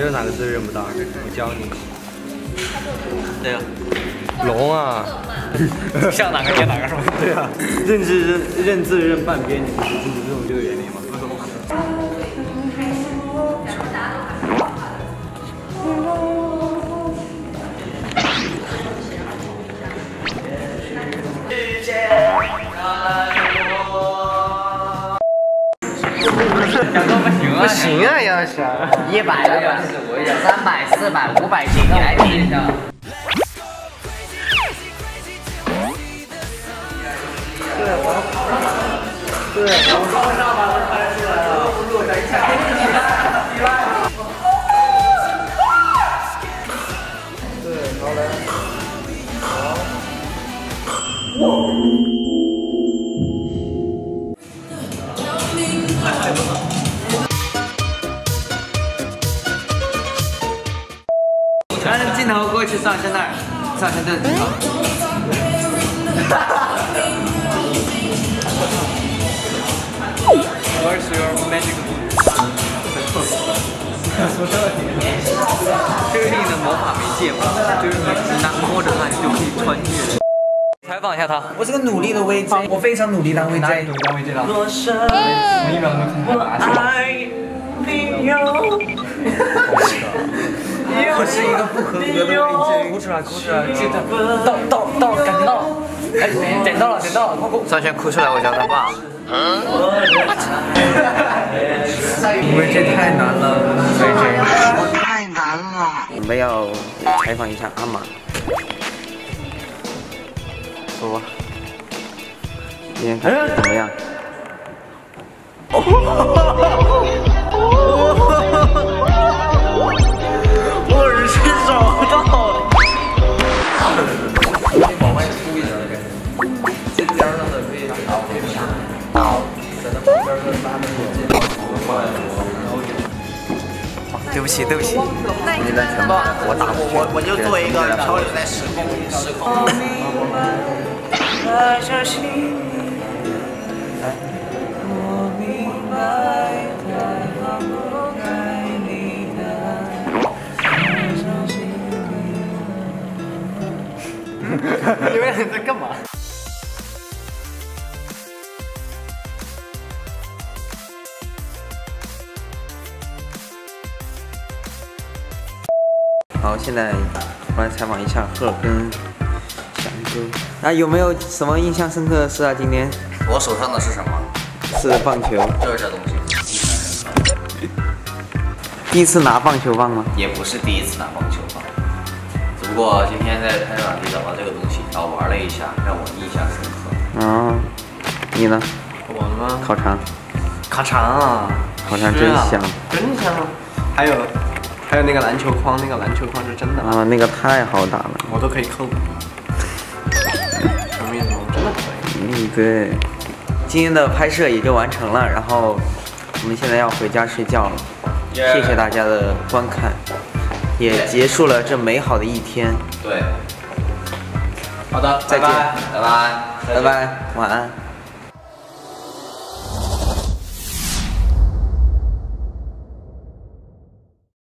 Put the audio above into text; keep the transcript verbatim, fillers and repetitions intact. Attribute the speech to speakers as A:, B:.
A: 有哪个字认不到？我教你。
B: 对呀。
A: 龙啊。
B: 像哪个念哪个是吧？
A: 对啊。认字认认字认半边，你不是这种这个原理吗？不懂。
B: 讲的不行啊！
A: 不行啊，要是
C: 一百、三百、四百、五百斤，你来比一下。
A: 对，我对，我刚上把它拍出来了，录等一下。对，好来，好。
B: 拿着镜头过去上身那儿，上身这个地方。Where's your magic boot？ 这个是你的魔法媒介嘛？就是你拿摸着它，你就可以穿越。采访一下他，
C: 我是个努力的 V J， 我非常努力当 V J。
B: 努力当 V J 了。我一秒都没看到。
C: 我是一个不合格的 V J，
B: 哭出来，哭出来，记得到到到，赶紧到！哎，点到了，点到了，快快！
A: 张轩哭出来，我叫他爸。
C: V J 太难了 ，V J
A: 太难了。我们要采访一下阿玛。说吧，今天感觉怎么样？我日，真找到了！
B: 往外凸一点的感觉，这边上的可以倒一下，倒，在那旁边的拉的眼镜放在
A: 对不起，对不起，你的全部我打我我我就做一个漂流在时空时空。你们俩在干嘛？好，现在我来采访一下贺跟翔哥。啊，有没有什么印象深刻的事啊？今天
C: 我手上的是什么？
A: 是棒球。
C: 就是这东西。
A: 第一次拿棒球棒吗？
C: 也不是第一次拿棒球棒，只不过今天在拍软体找到这个东西，然后玩了一下，让我印象深刻。
A: 哦，你呢？
B: 我吗？
A: 烤肠。
B: 烤肠啊，
A: 烤肠真香，
B: 真香。还有还有那个篮球框，那个篮球框是真的
A: 啊，那个太好打了，
B: 我都可以扣。什么意思？真的可以。
A: 嗯，对。今天的拍摄也就完成了，然后我们现在要回家睡觉了。Yeah. 谢谢大家的观看，也结束了这美好的一天。
C: 对。好的，
A: 再见，
C: 拜拜，拜拜，
A: 拜拜，晚安。